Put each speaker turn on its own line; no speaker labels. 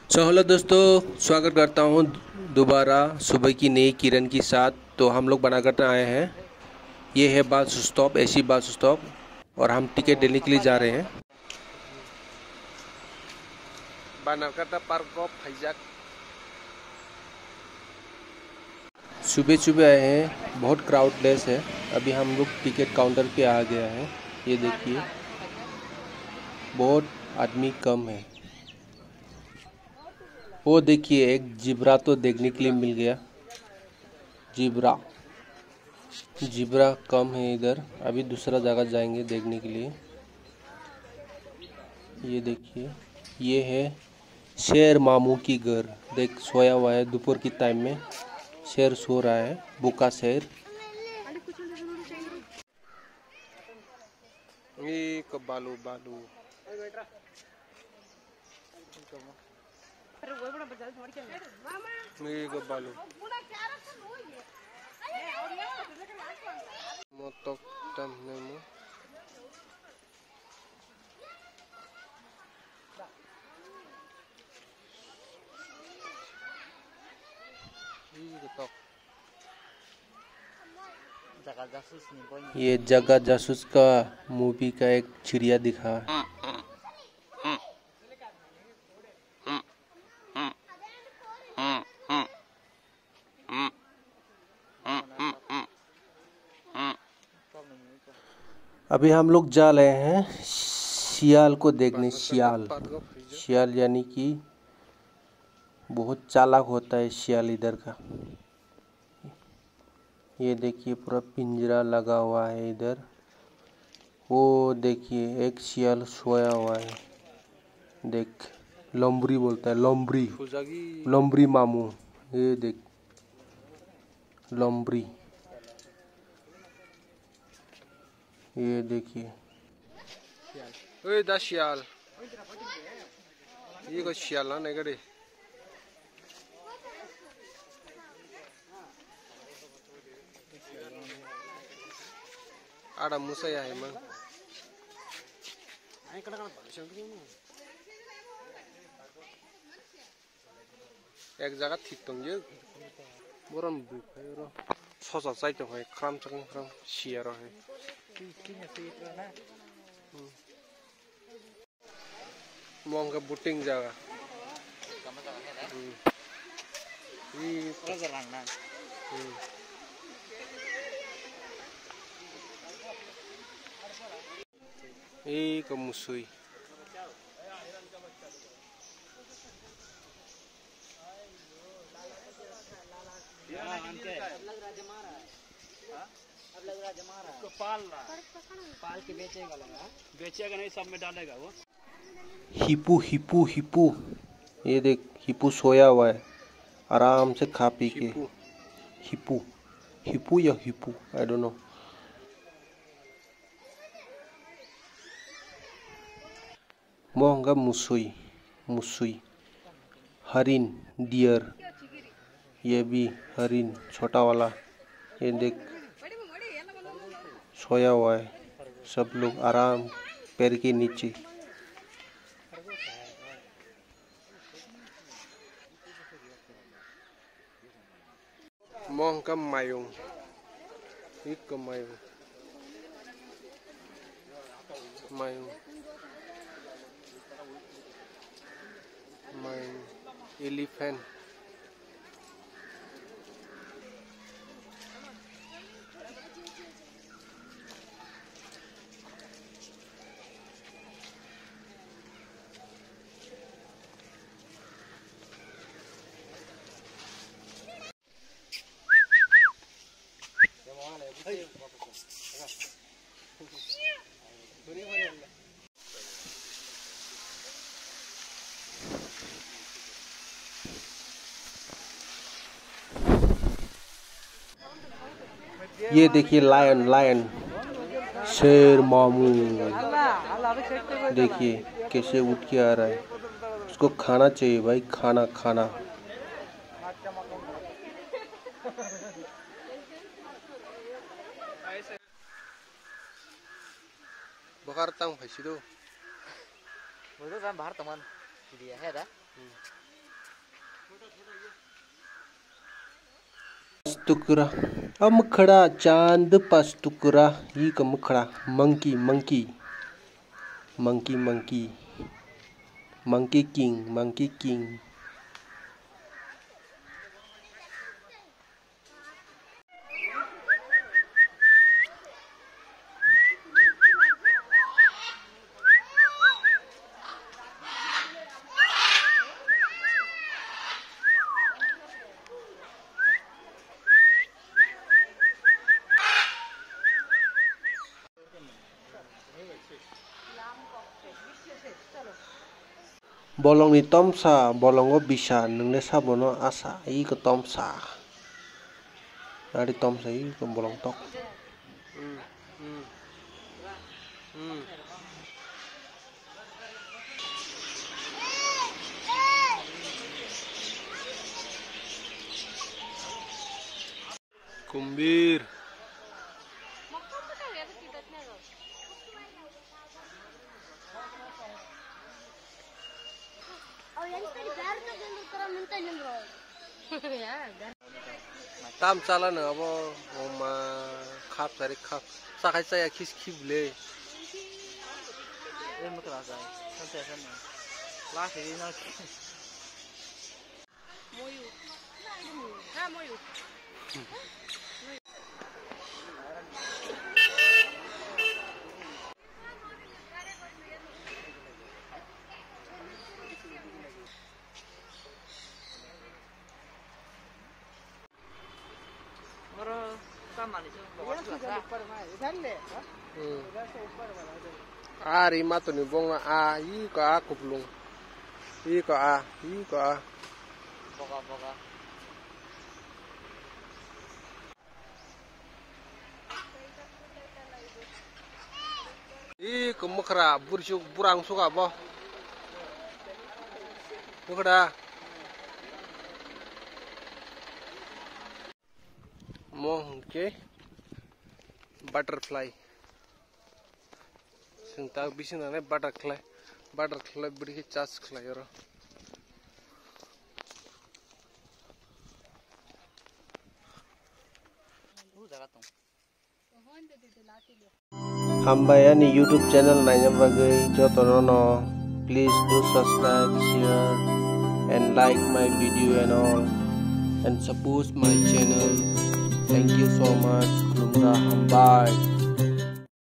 Hello दोस्तों, स्वागत करता हूँ दोबारा सुबह की नई किरण के साथ। तो हम लोग बनाकर आए हैं। ये है bus stop, AC bus stop, और हम टिकट लेने के लिए जा रहे हैं। बनारकटा पार्क ऑफ फैजाक। सुबह सुबह आए हैं, बहुत क्राउडलेस है। अभी हम लोग टिकट काउंटर पे आ गया है। ये देखिए, बहुत आदमी कम है। वो देखिए, एक जिब्रा तो देखने के लिए मिल गया। जिब्रा जिब्रा कम है इधर। अभी दूसरा जगह जाएंगे देखने के लिए। ये देखिए, ये है शेर मामू की घर। देख, सोया हुआ है। दोपहर की टाइम में शेर सो रहा है, भूखा शेर। ये बालू बालू ये बालू मोटक तम नेमो। ये जगह जासूस का मूवी का एक चिड़िया दिखा। अभी हम लोग जा रहे हैं शियाल को देखने। शियाल शियाल यानी कि बहुत चालाक होता है शियाल इधर का। ये देखिए, पूरा पिंजरा लगा हुआ है इधर। वो देखिए, एक शियाल सोया हुआ है। देख, लोमबरी बोलता है, लोमबरी लोमबरी मामू। ये देख, लोमबरी। ये देखिए, ओए दा शियाल। ये को शियाल ना नहीं करे। आड़ा मुसया है मन। एक जगह ठीक तो ये बोरम बुफायो ससा साइड है क्राम चंग क्राम शियर है। मोंग का बुटिंग जगह ये को मुसुई।
पाल के बेचेगा नहीं, सब में डालेगा वो।
हिप्पू हिप्पू हिप्पू। ये देख, हिप्पू सोया हुआ है आराम से खा पी के। हिप्पू हिप्पू या हिप्पू, आई डोंट नो। मोहंगा मुसुई मुसुई। हरिन, डियर। ये भी हरिन, छोटा वाला। ये देख, सोया हुआ है। सब लोग आराम पैर के नीचे। मोंग का मायूं, एक मायूं मायूं मायूं एलिफेंट। ये देखिए, लायन लायन, शेर मामू। देखिए कैसे उठ के आ रहा है। उसको खाना चाहिए भाई, खाना खाना। Bakar tang phải xí đâu.
Mới rút ra bahar teman. Dia है dah.
टुकड़ा मखड़ा चांद पांच टुकड़ा ये का मखड़ा monkey monkey monkey monkey monkey king monkey king bolong ni tomsa bolongo bisa nengne sabono asa i ke tomsa dari tomsa i ke bolong tok kumbir tam salah na abo oma khap sari khap sakai saya kis kible
mut rasa santai sana lah ini nak moyu ha moyu
ari matu ni bong a i ko a kuplung i ko a
boga
i ko mukra bursuk burang suka bo mukra monkey butterfly singta bisina ne butterfly bidi chas khlai ro Hambayani YouTube channel naina bagai jotono please do subscribe share and like my video and all and support my channel. Thank you so much. Hambay.